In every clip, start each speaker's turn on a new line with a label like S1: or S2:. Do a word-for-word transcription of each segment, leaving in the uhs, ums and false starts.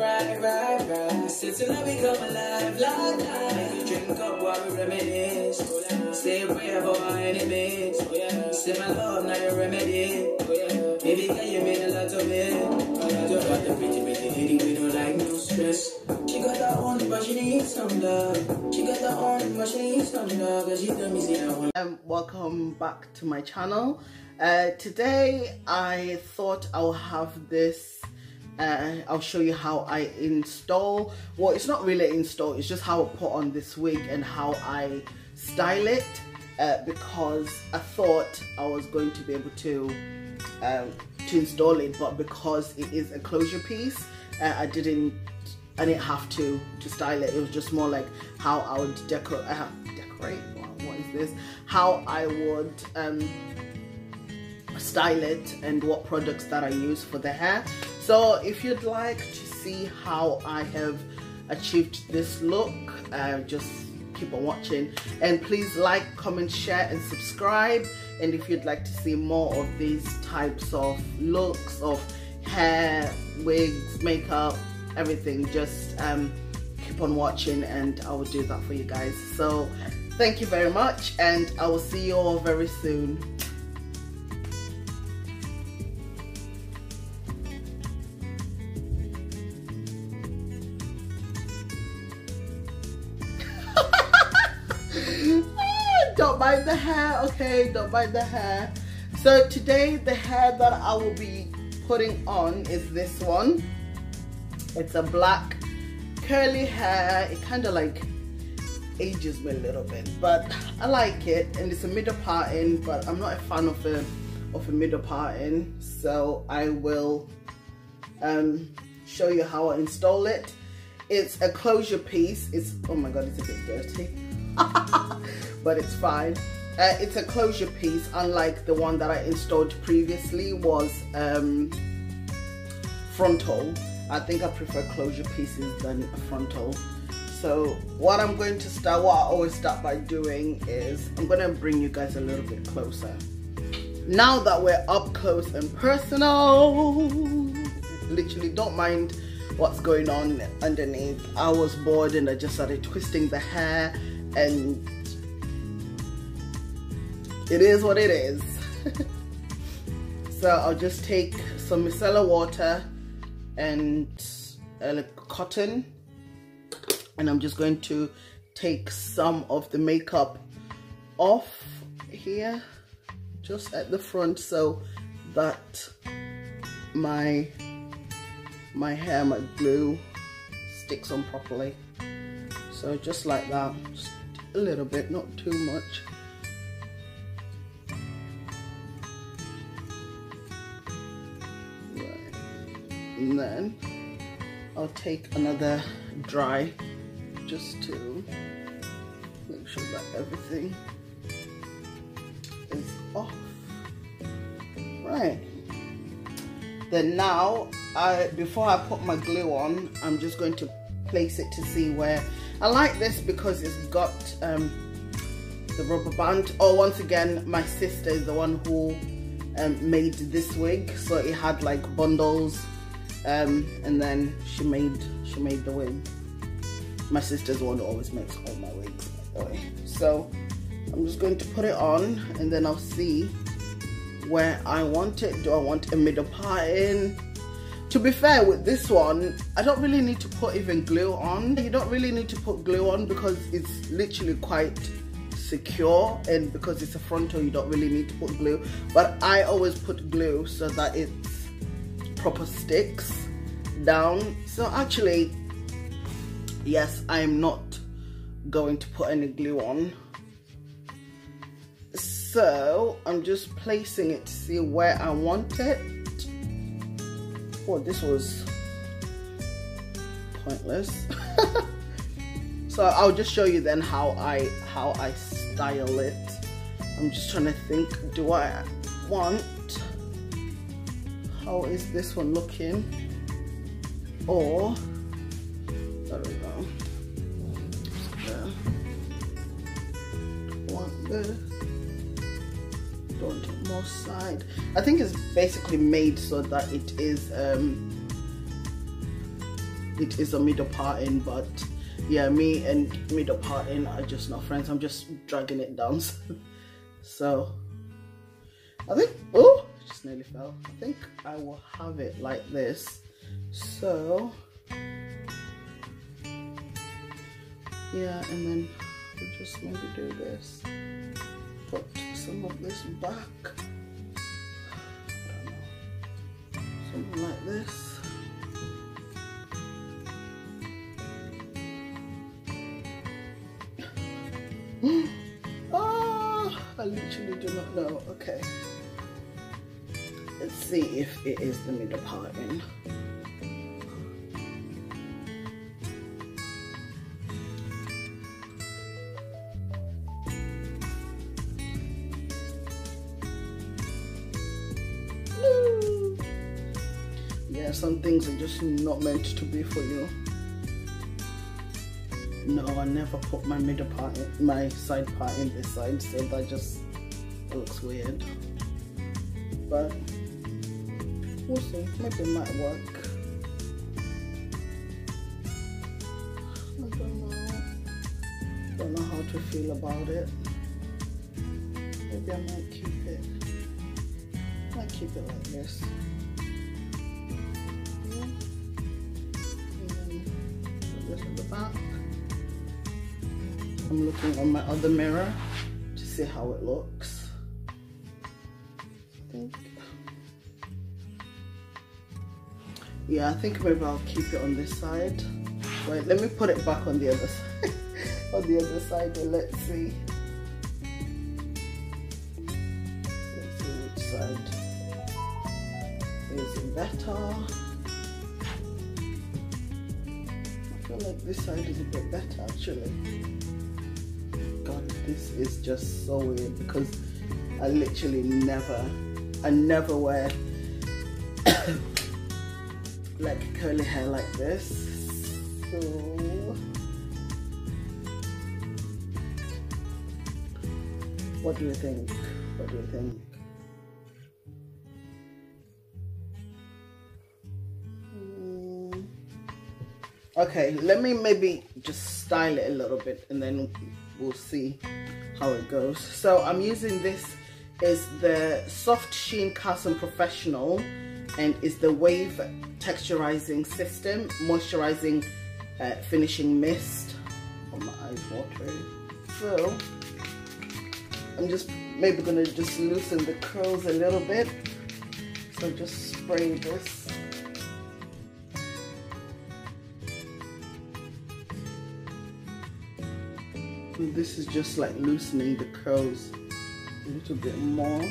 S1: right, right, right. Since the love become alive, like that. Make you drink up while we reminisce. Stay brave for our enemies. Say my love, now you remedy. Baby, can you mean a lot to me? You got the pretty, pretty lady, we don't like no stress. She got her own, but she needs some love. She got her own, but she needs some love. Cause she told me, say I want.
S2: Um, welcome back to my channel. Uh, today I thought I'll have this. Uh, I'll show you how I install. Well, it's not really install. It's just how I put on this wig and how I style it. Uh, because I thought I was going to be able to um, to install it, but because it is a closure piece, uh, I didn't. I didn't have to to style it. It was just more like how I would decorate. Uh, decorate. What is this? How I would um, style it and what products that I use for the hair. So if you'd like to see how I have achieved this look, uh, just keep on watching, and please like, comment, share and subscribe. And if you'd like to see more of these types of looks of hair, wigs, makeup, everything, just um, keep on watching and I will do that for you guys. So thank you very much and I will see you all very soon. Don't mind the hair, okay, don't mind the hair. So today the hair that I will be putting on is this one. It's a black curly hair. It kind of like ages me a little bit, but I like it, and it's a middle parting, but I'm not a fan of a of a middle parting, so I will um show you how I install it. It's a closure piece. It's, oh my god, it's a bit dirty. But it's fine. Uh, it's a closure piece, unlike the one that I installed previously was um, frontal. I think I prefer closure pieces than a frontal. So what I'm going to start, what I always start by doing is, I'm going to bring you guys a little bit closer. Now that we're up close and personal, literally don't mind what's going on underneath. I was bored and I just started twisting the hair, and it is what it is. So I'll just take some micellar water and uh, cotton, and I'm just going to take some of the makeup off here just at the front so that my my hair, my glue sticks on properly. So just like that, just a little bit, not too much. Right. And then I'll take another dry just to make sure that everything is off. Right. Then now, I, before I put my glue on, I'm just going to place it to see where. I like this because it's got um, the rubber band. Oh, once again, my sister is the one who um, made this wig, so it had like bundles, um, and then she made she made the wig. My sister's the one who always makes all my wigs, by the way. So I'm just going to put it on, and then I'll see where I want it. Do I want a middle parting? To be fair with this one, I don't really need to put even glue on. You don't really need to put glue on because it's literally quite secure, and because it's a frontal, you don't really need to put glue. But I always put glue so that it proper sticks down. So actually, yes, I'm not going to put any glue on. So I'm just placing it to see where I want it. Oh, this was pointless. So I'll just show you then how I how I style it. I'm just trying to think, do I want, how is this one looking? Or there we go. There. Want this. Don't more side. I think it's basically made so that it is um it is a middle parting, but yeah, me and middle parting are just not friends. I'm just dragging it down. So I think, oh, just nearly fell. I think I will have it like this. So yeah, and then we'll just maybe do this. Put some of this back. I don't know. Something like this. Oh, I literally do not know. Okay. Let's see if it is the middle parting. Yeah, some things are just not meant to be for you. No, I never put my middle part, in, my side part in this side, so that just looks weird. But we'll see, maybe it might work. I don't know. Don't know how to feel about it. Maybe I might keep it. I might keep it like this. Yeah. And then put this in the back. I'm looking on my other mirror to see how it looks. I think, yeah, I think maybe I'll keep it on this side. Wait, let me put it back on the other side. On the other side, and let's see. Let's see which side is better. I feel like this side is a bit better actually. God, this is just so weird because I literally never, I never wear like curly hair like this. So what do you think? What do you think? Mm. Okay, let me maybe just style it a little bit and then we'll see how it goes. So I'm using this is the Soft Sheen Carson Professional, and is the Wave Texturizing System Moisturizing uh, Finishing Mist. Oh, my eyes watering. So I'm just maybe gonna just loosen the curls a little bit. So just spray this. And this is just like loosening the curls a little bit more.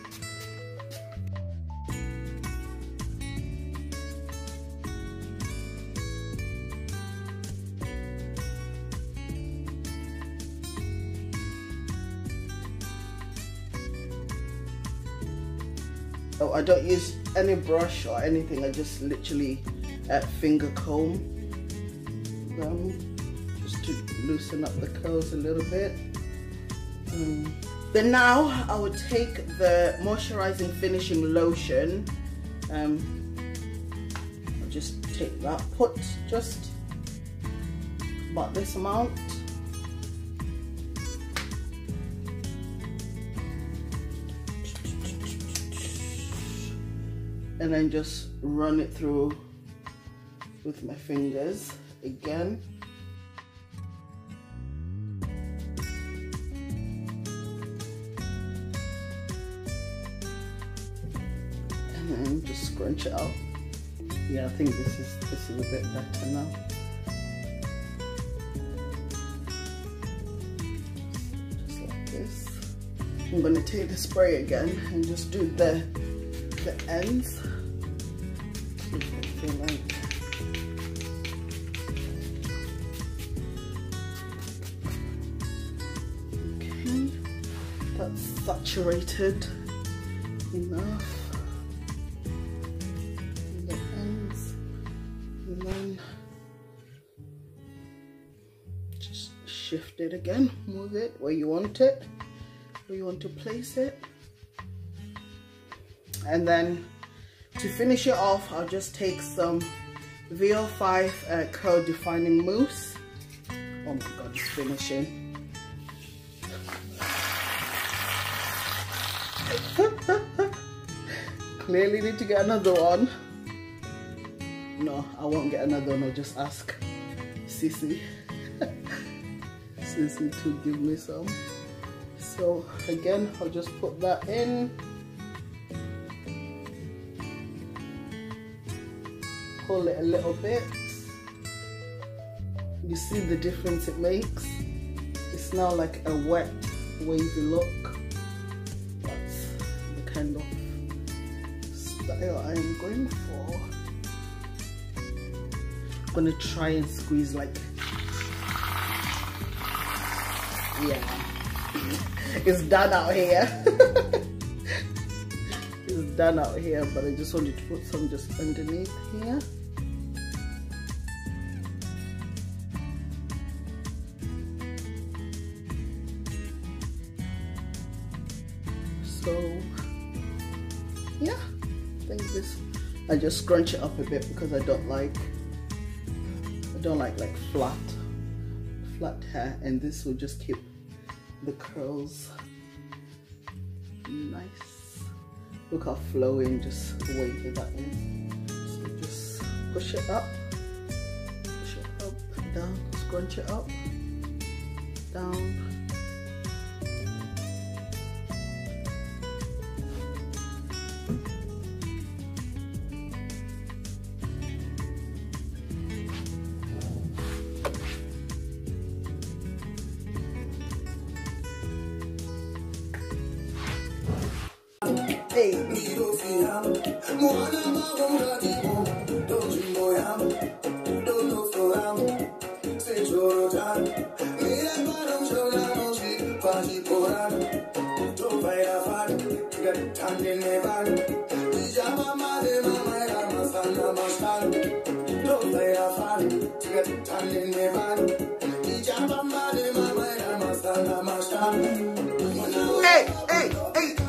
S2: Oh, I don't use any brush or anything. I just literally uh, finger comb them just to loosen up the curls a little bit. Mm. Then now I would take the moisturizing finishing lotion. Um, I'll just take that, put just about this amount. And then just run it through with my fingers again. And then just scrunch it out. Yeah, I think this is this is a bit better now. Just like this. I'm gonna take the spray again and just do the the ends. Like okay, that's saturated enough. The ends, and then just shift it again, move it where you want it, where you want to place it. And then to finish it off, I'll just take some V O five uh, curl defining mousse. Oh my god, it's finishing. Clearly need to get another one. No, I won't get another one. I'll just ask Sissy. Sissy to give me some. So again, I'll just put that in. Pull it a little bit. You see the difference it makes? It's now like a wet, wavy look. That's the kind of style I am going for. I'm gonna try and squeeze like, yeah, it's done out here. It's done out here, but I just wanted to put some just underneath here. So yeah, I think this, I just scrunch it up a bit because I don't like I don't like like flat flat hair, and this will just keep the curls nice. Look how flowing, just wavy that is. So just push it up, push it up, down, scrunch it up, down. Hey. Hey, hey, hey.